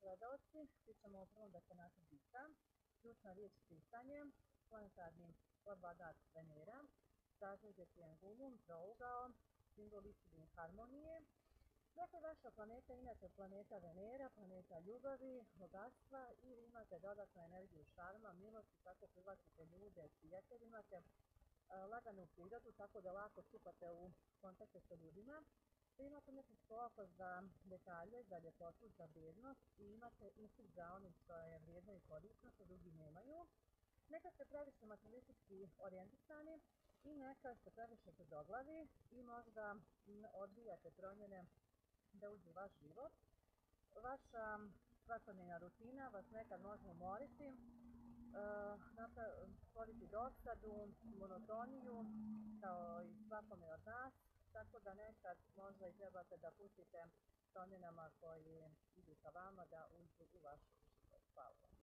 gledalci, pričamo o prvom dekanatu Bika, ključna riječ pisanje, planetarni kvadraat Venera, razređe triangulum, trougao, simbol istine harmonije. Dakle, vaša planeta je inače planeta Venera, planeta ljubavi, bogatstva i vi imate dodatnu energiju šarma, milosti, tako privlačite ljude, prijatelji, imate laganu prirodu, tako da lako stupate u kontakte sa ljudima. Vi imate nekako oko za detalje, za ljepotu, za vrijednost i imate instinkt za onim što je vrijedno i korisno, što drugi nemaju. Neka ste previše materialistički orijentisani i neka ste previše tvrdoglavi i možda odbijate promjene da uđu u vaš život. Vaša svakodnevna rutina vas nekad može umoriti, stvoriti dosadu, monotoniju, kao i svakome od nas, tako da nekad možda i trebate da pustite promjenama koji idu ka vama da